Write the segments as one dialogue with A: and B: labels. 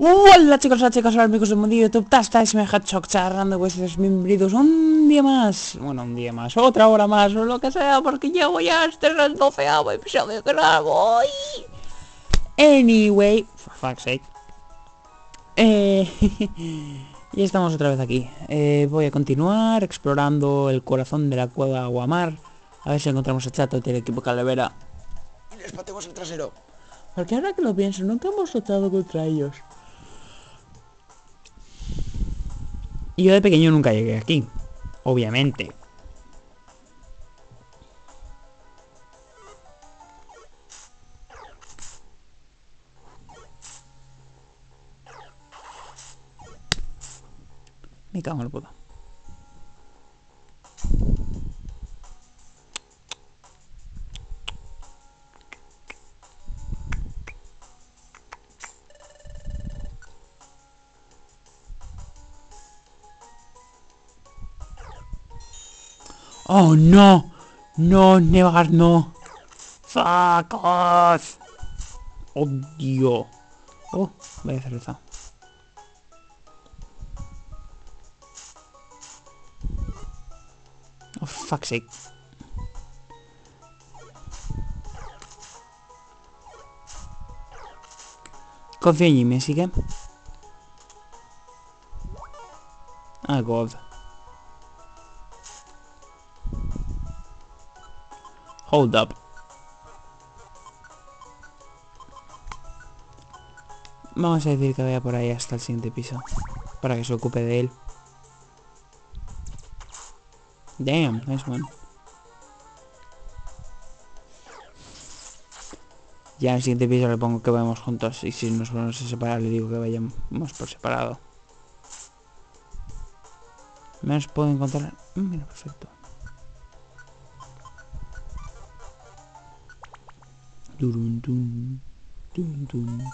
A: Hola chicos, hola amigos del mundo de YouTube, estáis me Hatchok charlando vuestros bienvenidos un día más, bueno, un día más, otra hora más, o lo que sea, porque llevo ya este es el 12º episodio que grabo. Anyway, for fuck's sake, y estamos otra vez aquí. Voy a continuar explorando el corazón de la cueva Guamar, a ver si encontramos a Chato del equipo Calavera y les patemos el trasero, porque ahora que lo pienso, nunca hemos luchado contra ellos. Y yo de pequeño nunca llegué aquí, obviamente. Me cago en el puto. Oh no. No, nevar no. Fuck off. Odio. Oh, vaya cerveza. Oh, fuck's sake. Confío en Jimmy, así que... Ah, God. Hold up. Vamos a decir que vaya por ahí hasta el siguiente piso. Para que se ocupe de él. Damn, nice one. Ya en el siguiente piso le pongo que vayamos juntos. Y si nos vamos a separar le digo que vayamos por separado. Menos puedo encontrar... Mira, perfecto. Durun, dun, dun, dun.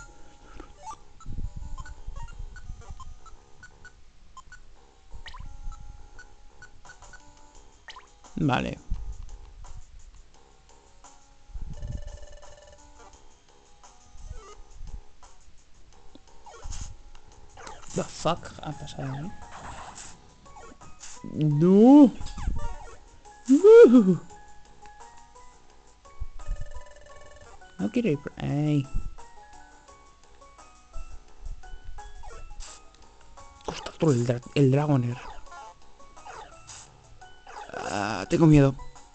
A: Vale. The fuck ha pasado ahí? No. No quiero ir por ahí. Costa todo el Dragoner. Tengo miedo.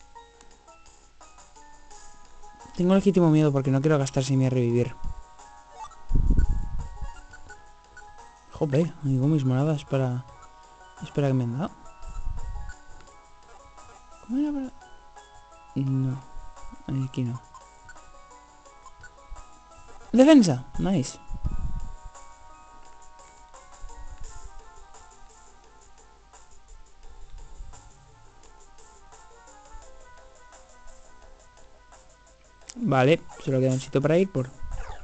A: Tengo legítimo miedo porque no quiero gastar sin revivir. Joder, digo mis moradas para... Espera que me han dado. ¿Cómo era para...? No. Aquí no. Defensa. Nice. Vale, solo queda un sitio para ir por...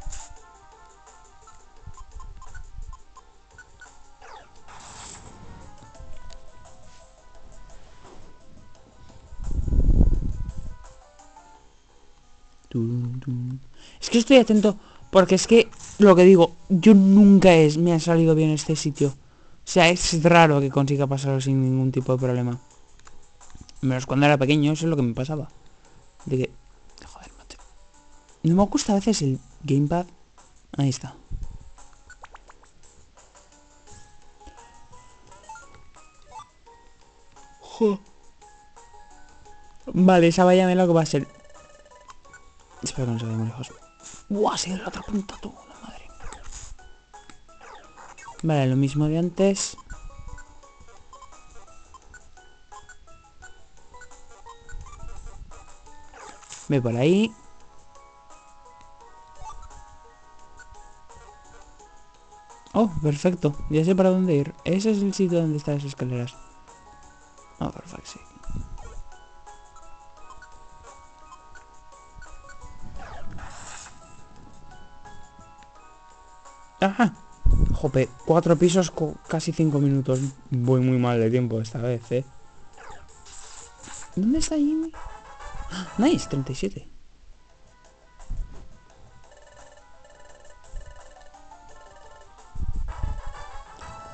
A: Es que estoy atento porque es que, lo que digo, yo nunca me ha salido bien este sitio. O sea, es raro que consiga pasarlo sin ningún tipo de problema. Menos cuando era pequeño, eso es lo que me pasaba. De que... Joder, macho. No me gusta a veces el gamepad. Ahí está. Vale, esa valla lo que va a ser. Espero que no se vaya muy lejos. ¡Buah! Ha sido la otra punta, tú, la madre. Vale, lo mismo de antes. Ve por ahí. Oh, perfecto. Ya sé para dónde ir. Ese es el sitio donde están las escaleras. Oh, perfecto, sí. Ajá. Jope, 4 pisos con casi 5 minutos. Voy muy mal de tiempo esta vez, ¿Dónde está Jimmy? Nice, 37.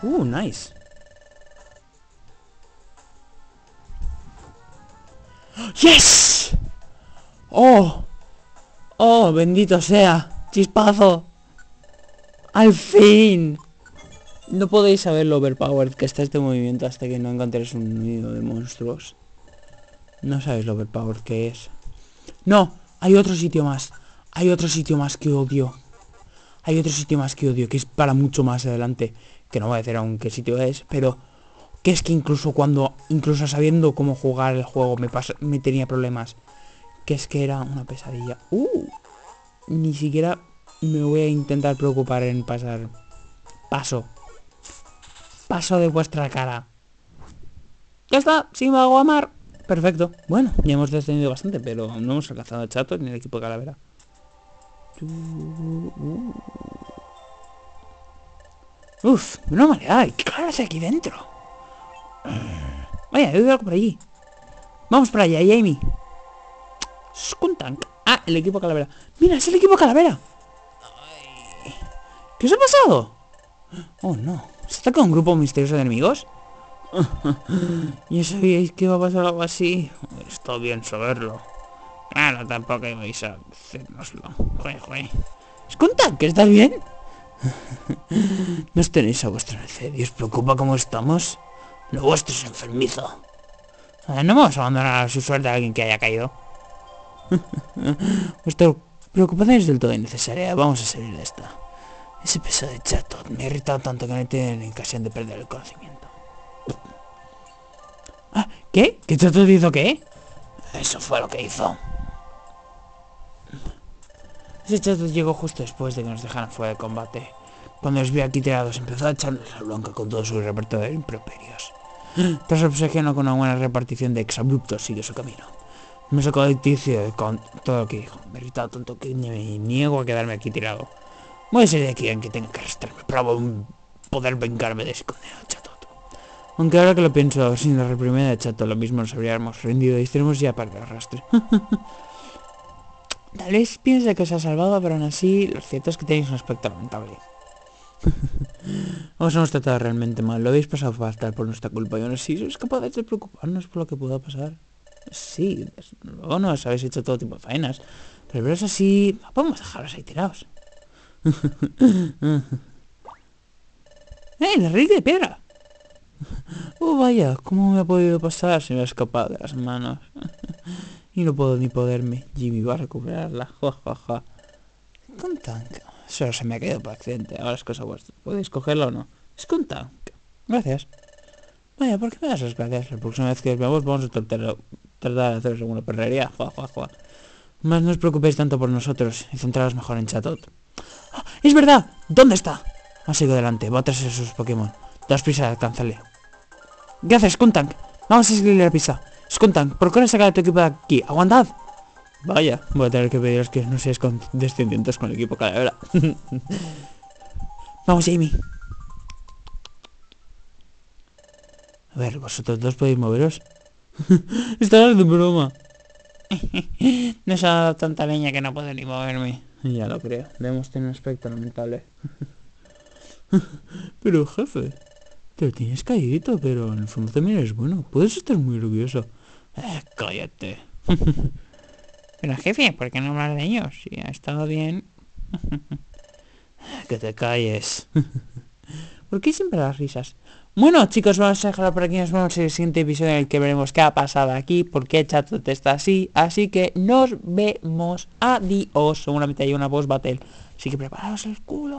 A: Nice. ¡Yes! ¡Oh! ¡Oh, bendito sea! ¡Chispazo! ¡Al fin! No podéis saber lo overpowered que está este movimiento hasta que no encontréis un nido de monstruos. No sabéis lo overpowered que es. ¡No! Hay otro sitio más. Hay otro sitio más que odio. Hay otro sitio más que odio, que es para mucho más adelante. Que no voy a decir aún qué sitio es, pero... que es que incluso sabiendo cómo jugar el juego me tenía problemas. Que es que era una pesadilla. Ni siquiera me voy a intentar preocupar en pasar. Paso de vuestra cara. Ya está, si me hago amar. Perfecto. Bueno, ya hemos descendido bastante, pero no hemos alcanzado a Chatot ni el equipo de Calavera. Uf, no manera, ¿qué caras hay aquí dentro? Vaya, he oído algo por allí. Vamos para allá, Jamie. Skuntank. Ah, el equipo Calavera. Mira, es el equipo Calavera. ¿Qué os ha pasado? Oh, no. ¿Se ataca un grupo misterioso de enemigos? ¿Ya sabíais que iba a pasar algo así? Está bien saberlo. Claro, tampoco ibais a decírnoslo. Jue. Skuntank, ¿estás bien? Nos tenéis a vuestra merced y os preocupa cómo estamos. Lo vuestro es enfermizo. No vamos a abandonar a su suerte a alguien que haya caído. Vuestra preocupación es del todo innecesaria. Vamos a salir de esta. Ese peso de chato me ha irritado tanto que no tiene la ocasión de perder el conocimiento. ¿Ah? ¿Qué? ¿Qué chato hizo qué? Eso fue lo que hizo. Ese chato llegó justo después de que nos dejaran fuera de combate. Cuando los vi aquí tirados, empezó a echarles la bronca con todo su repertorio de improperios. Tras obsesionado con una buena repartición de exabruptos, sigue su camino. Me sacó de ticio con todo lo que dijo. Me he irritado tanto que me niego a quedarme aquí tirado. Voy a ser de aquí en que tenga que arrastrarme para poder vengarme de ese condenado chato. Aunque ahora que lo pienso, sin la reprimida de chato, lo mismo nos habríamos rendido y estaremos ya para el arrastre. Tal vez piense que os ha salvado, pero aún así, lo cierto es que tenéis un aspecto lamentable. Os hemos tratado realmente mal, lo habéis pasado fatal por nuestra culpa y aún así sois capaces de preocuparnos por lo que pueda pasar. Sí, luego nos habéis hecho todo tipo de faenas, pero es así, no podemos dejaros ahí tirados. ¡La reliquia de piedra! Vaya, ¿cómo me ha podido pasar? Se me ha escapado de las manos. Y no puedo ni poderme. Jimmy va a recuperarla. Ja. Con tank. Solo se me ha caído por accidente. Ahora es cosa vuestra. ¿Podéis cogerla o no? Es con tank. Gracias. Vaya, ¿por qué me das las gracias? La próxima vez que os veamos vamos a tratar de haceros alguna perrería. Ja. Más no os preocupéis tanto por nosotros y centraros mejor en Chatot. ¡Ah! ¡Es verdad! ¿Dónde está? Ha seguido adelante. Va a traerse sus Pokémon. Daos prisa, alcánzale. Gracias, Skuntank. Vamos a seguirle la pista. Skuntank, procura sacar a tu equipo de aquí. ¡Aguantad! Vaya, voy a tener que pediros que no seáis condescendientes con el equipo Calavera. Vamos, Jamie. A ver, vosotros dos podéis moveros. Estarás de broma. No he dado tanta leña que no puedo ni moverme. Ya lo creo. Debemos tener un aspecto lamentable. Pero jefe, te tienes caído, pero en el fondo también eres bueno. Puedes estar muy orgulloso. Cállate. Pero jefe, ¿por qué no hablar de ellos? Si ha estado bien. Que te calles. ¿Por qué siempre las risas? Bueno, chicos, vamos a dejarlo por aquí. Nos vemos en el siguiente episodio en el que veremos qué ha pasado aquí, por qué Chatot está así. Así que nos vemos. Adiós. Seguramente hay una boss battle. Así que preparaos el culo.